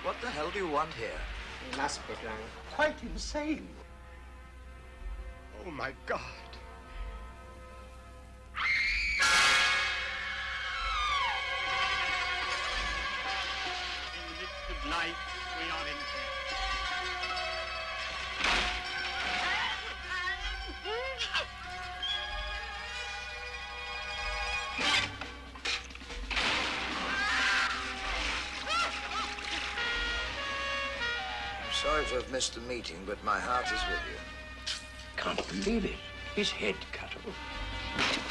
What the hell do you want here? He must be drunk. Quite insane. Oh, my God. In the midst of life, we are in death. Sorry to have missed the meeting, but my heart is with you. Can't believe it. His head cut off.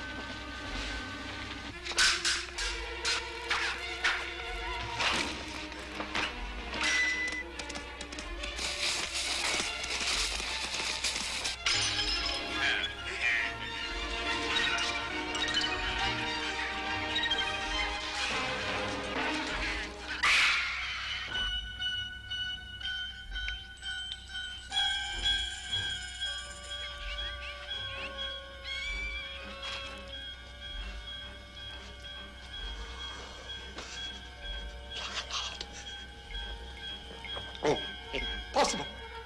Impossible.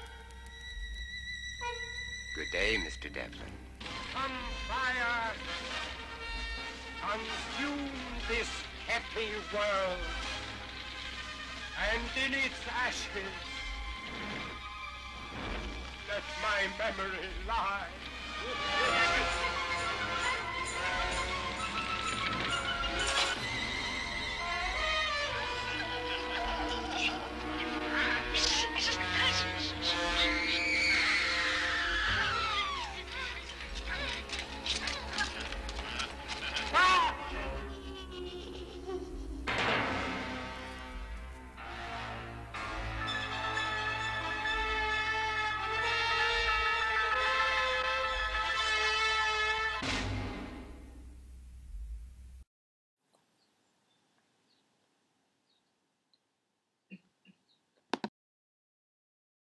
Good day, Mr. Devlin. Come, fire! Consume this happy world, and in its ashes, let my memory lie.